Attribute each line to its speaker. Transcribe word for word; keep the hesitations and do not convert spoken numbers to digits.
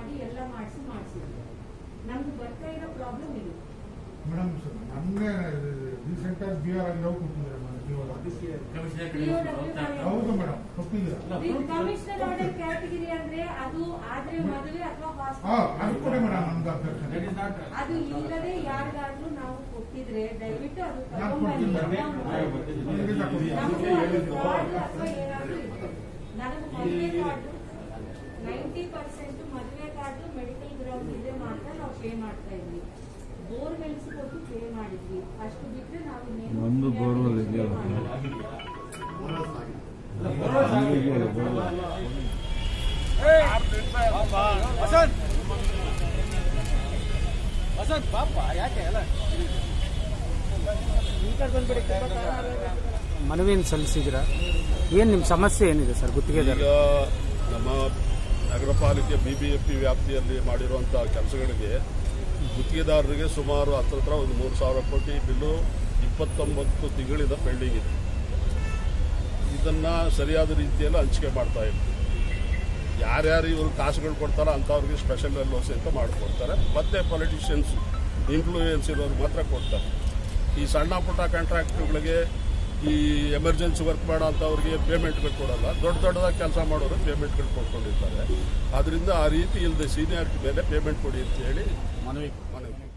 Speaker 1: ಮಾಡಿ ಎಲ್ಲ ಮಾಡಿಸಿ ಮಾಡಿಸಿದ್ರು. ನಮ್ಗೆ ಬರ್ತಾ ಇರೋ ಪ್ರಾಬ್ಲಮ್ ಇದು
Speaker 2: ಮೇಡಮ್. ನಮ್ಗೆ ರೀಸೆಂಟ್ ಆಗಿ ಬಿ ಆರ್ ಅಲ್ಲಿ ಹೋಗಿ ಕೊಟ್ಟಿದ್ದಾರೆ ಹೌದು ಮೇಡಮ್, ಕೊಟ್ಟಿದ್ದೀರಾ.
Speaker 1: ಕಮಿಷನರ್ ಆರ್ಡರ್ ಕ್ಯಾಟಗಿರಿ ಅಂದ್ರೆ ಅದು ಆದ್ರೆ ಮದುವೆ ಅಥವಾ
Speaker 2: ಅದು ಕೂಡ ಮೇಡಮ್ ನಮ್ದು ಅಭ್ಯರ್ಥನೆ.
Speaker 1: ಅದು ಇಲ್ಲದೆ ಯಾರಿಗಾದ್ರೂ ನಾವು ಕೊಟ್ಟಿದ್ರೆ ದಯವಿಟ್ಟು ಅದು ಅಥವಾ ಏನಾದ್ರೂ ಇತ್ತು. ನನಗೆ ಮದುವೆ ಕಾರ್ಡು ನೈಂಟಿ ಪರ್ಸೆಂಟ್ ಮದುವೆ ಕಾರ್ಡು ಮೆಡಿಕಲ್ ಗ್ರೌಂಡ್ ಇದೆ ಮಾತ್ರ ನಾವು ಪೇ ಮಾಡ್ತಾ ಇದ್ವಿ. ಬೋರ್ವೆಲ್ಸ್ ಕೊಟ್ಟು ಪೇ ಮಾಡಿದ್ವಿ. ಅಷ್ಟು ಬಿಟ್ಟರೆ ನಾವು
Speaker 3: ಒಂದು ಬೋರ್ವೆಲ್ ಇದೆಯಲ್ಲ
Speaker 4: ಮನವಿಯನ್ನು ಸಲ್ಲಿಸಿದ್ದೀರಾ? ಏನು ನಿಮ್ಮ ಸಮಸ್ಯೆ ಏನಿದೆ ಸರ್? ಗುತ್ತಿಗೆದಾರ
Speaker 5: ನಮ್ಮ ನಗರ ಪಾಲಿಕೆ ಬಿಬಿಎಂಪಿ ವ್ಯಾಪ್ತಿಯಲ್ಲಿ ಮಾಡಿರುವಂತಹ ಕೆಲಸಗಳಿಗೆ ಗುತ್ತಿಗೆದಾರರಿಗೆ ಸುಮಾರು ಹತ್ತಿರ ಒಂದು ಮೂರು ಸಾವಿರ ಕೋಟಿ ಬಿಲ್ಲು ಇಪ್ಪತ್ತೊಂಬತ್ತು ತಿಂಗಳಿಂದ ಪೆಂಡಿಂಗ್ ಇದೆ. ಇದನ್ನು ಸರಿಯಾದ ರೀತಿಯಲ್ಲಿ ಹಂಚಿಕೆ ಮಾಡ್ತಾ ಇಲ್ಲ. ಯಾರ್ಯಾರು ಇವರು ಕಾಸುಗಳು ಕೊಡ್ತಾರೋ ಅಂಥವ್ರಿಗೆ ಸ್ಪೆಷಲ್ ಎಲ್ ಒ ಸಿ ಅಂತ ಮಾಡಿಕೊಡ್ತಾರೆ. ಮತ್ತೆ ಪೊಲಿಟಿಷಿಯನ್ಸ್ ಇನ್ಫ್ಲೂಯೆನ್ಸ್ ಇರೋರು ಮಾತ್ರ ಕೊಡ್ತಾರೆ. ಈ ಸಣ್ಣ ಪುಟ್ಟ ಕಾಂಟ್ರಾಕ್ಟ್ಗಳಿಗೆ, ಈ ಎಮರ್ಜೆನ್ಸಿ ವರ್ಕ್ ಮಾಡೋ ಅಂಥವ್ರಿಗೆ ಪೇಮೆಂಟ್ಗಳು ಕೊಡಲ್ಲ. ದೊಡ್ಡ ದೊಡ್ಡದಾಗಿ ಕೆಲಸ ಮಾಡೋರು ಪೇಮೆಂಟ್ಗಳು ಕೊಟ್ಕೊಂಡಿರ್ತಾರೆ. ಆದ್ದರಿಂದ ಆ ರೀತಿ ಇಲ್ಲದೆ ಸೀನಿಯಾರಿಟಿ ಮೇಲೆ ಪೇಮೆಂಟ್ ಕೊಡಿ ಅಂತ ಹೇಳಿ ಮನವಿ ಮನವಿ